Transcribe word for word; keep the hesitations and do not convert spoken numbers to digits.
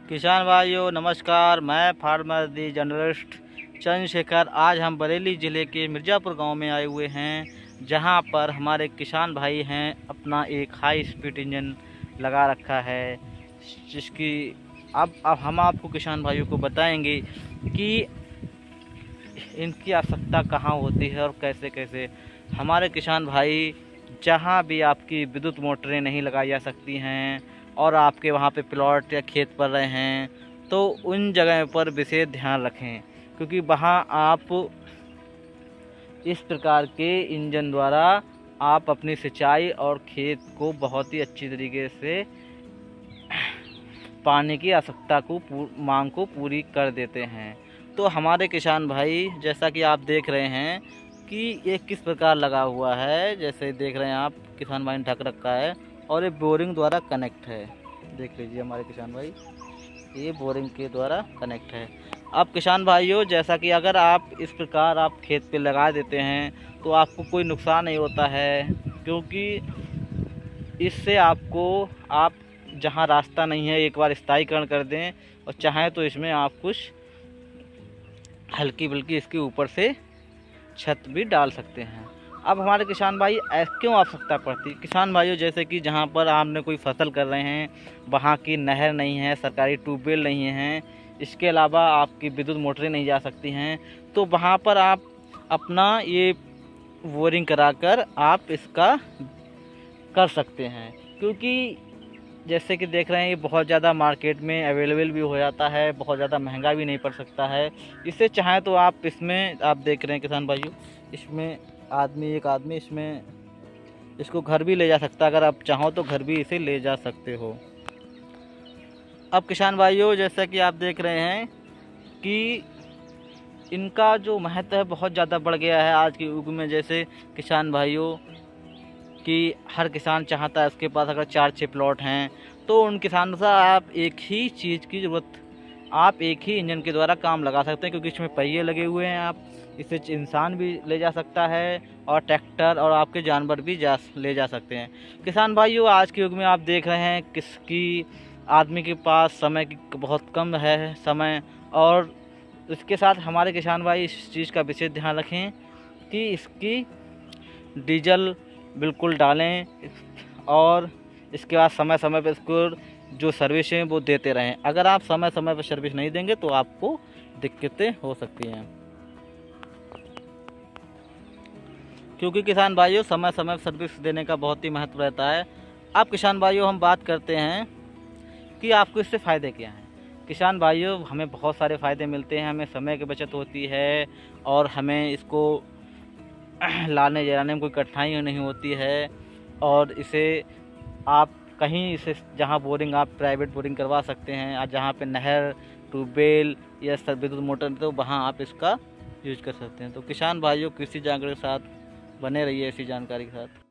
किसान भाइयों नमस्कार। मैं फार्मर दी जर्नलिस्ट चंद्रशेखर। आज हम बरेली ज़िले के मिर्ज़ापुर गांव में आए हुए हैं, जहां पर हमारे किसान भाई हैं अपना एक हाई स्पीड इंजन लगा रखा है, जिसकी अब अब हम आपको किसान भाइयों को बताएंगे कि इनकी आवश्यकता कहाँ होती है और कैसे कैसे। हमारे किसान भाई, जहां भी आपकी विद्युत मोटरें नहीं लगाई जा सकती हैं और आपके वहां पे प्लॉट या खेत पर रहे हैं, तो उन जगह पर विशेष ध्यान रखें, क्योंकि वहां आप इस प्रकार के इंजन द्वारा आप अपनी सिंचाई और खेत को बहुत ही अच्छी तरीके से पानी की आवश्यकता को मांग को पूरी कर देते हैं। तो हमारे किसान भाई, जैसा कि आप देख रहे हैं कि ये किस प्रकार लगा हुआ है, जैसे देख रहे हैं आप, किसान भाई ने ढक रखा है और ये बोरिंग द्वारा कनेक्ट है। देख लीजिए हमारे किसान भाई, ये बोरिंग के द्वारा कनेक्ट है। अब किसान भाइयों, जैसा कि अगर आप इस प्रकार आप खेत पे लगा देते हैं तो आपको कोई नुकसान नहीं होता है, क्योंकि इससे आपको आप जहां रास्ता नहीं है एक बार स्थायीकरण कर दें, और चाहें तो इसमें आप कुछ हल्की बल्कि इसके ऊपर से छत भी डाल सकते हैं। अब हमारे किसान भाई क्यों आवश्यकता पड़ती है? किसान भाइयों, जैसे कि जहां पर आपने कोई फसल कर रहे हैं, वहां की नहर नहीं है, सरकारी ट्यूबवेल नहीं है, इसके अलावा आपकी विद्युत मोटरें नहीं जा सकती हैं, तो वहां पर आप अपना ये बोरिंग कराकर आप इसका कर सकते हैं। क्योंकि जैसे कि देख रहे हैं, ये बहुत ज़्यादा मार्केट में अवेलेबल भी हो जाता है, बहुत ज़्यादा महंगा भी नहीं पड़ सकता है। इससे चाहें तो आप इसमें, आप देख रहे हैं किसान भाइयों, इसमें आदमी एक आदमी इसमें इसको घर भी ले जा सकता है। अगर आप चाहो तो घर भी इसे ले जा सकते हो। अब किसान भाइयों, जैसा कि आप देख रहे हैं कि इनका जो महत्व है बहुत ज़्यादा बढ़ गया है आज के युग में। जैसे किसान भाइयों कि हर किसान चाहता है, उसके पास अगर चार छः प्लॉट हैं तो उन किसानों से आप एक ही चीज़ की ज़रूरत, आप एक ही इंजन के द्वारा काम लगा सकते हैं, क्योंकि इसमें पहिए लगे हुए हैं। आप इसे इंसान भी ले जा सकता है और ट्रैक्टर और आपके जानवर भी जा ले जा सकते हैं। किसान भाइयों, आज के युग में आप देख रहे हैं किसकी आदमी के पास समय की बहुत कम है समय, और इसके साथ हमारे किसान भाई इस चीज़ का विशेष ध्यान रखें कि इसकी डीजल बिल्कुल डालें, और इसके बाद समय समय पर इसको जो सर्विस है वो देते रहें। अगर आप समय समय पर सर्विस नहीं देंगे तो आपको दिक्कतें हो सकती हैं, क्योंकि किसान भाइयों समय समय पर सर्विस देने का बहुत ही महत्व रहता है। अब किसान भाइयों, हम बात करते हैं कि आपको इससे फ़ायदे क्या हैं। किसान भाइयों, हमें बहुत सारे फ़ायदे मिलते हैं। हमें समय की बचत होती है और हमें इसको लाने जाने में कोई कठिनाई नहीं होती है, और इसे आप कहीं इसे जहां बोरिंग आप प्राइवेट बोरिंग करवा सकते हैं, और जहां पे नहर, ट्यूबवेल या विद्युत मोटर, तो वहां आप इसका यूज कर सकते हैं। तो किसान भाइयों, कृषि जानकारी के साथ बने रहिए, ऐसी जानकारी के साथ।